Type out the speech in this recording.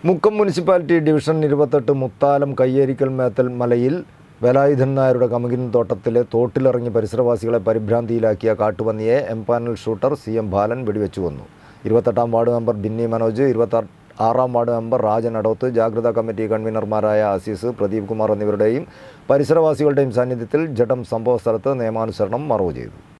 Mukkam municipality division 28 Muthalam Kayyerikkal Methal Malayil Velayudhan നായരുടെ കമുകിൻ തോട്ടത്തിലെ തോട്ടിലിറങ്ങി പരിസരവാസികളെ പരിഭ്രാന്തിയിലാക്കിയ കാട്ടുപന്നിയെ എംപാനൽ ഷൂട്ടർ CM ബാലൻ വെടിവെച്ചു കൊന്നു. 28-ാം വാർഡ് മെമ്പർ ബിന്നി മനോജ്, 26-ാം വാർഡ് മെമ്പർ രാജൻ അടോത്ത്, ജാഗ്രതാ കമ്മിറ്റി കൺവീനർമാരായ അസീസ്, പ്രദീപ് കുമാർ എന്നിവരുടെയും പരിസരവാസികളുടെയും സാന്നിധ്യത്തിൽ ജഡം സംഭവസ്ഥലത്ത് നിയമാനുസരണം മറവ് ചെയ്തു.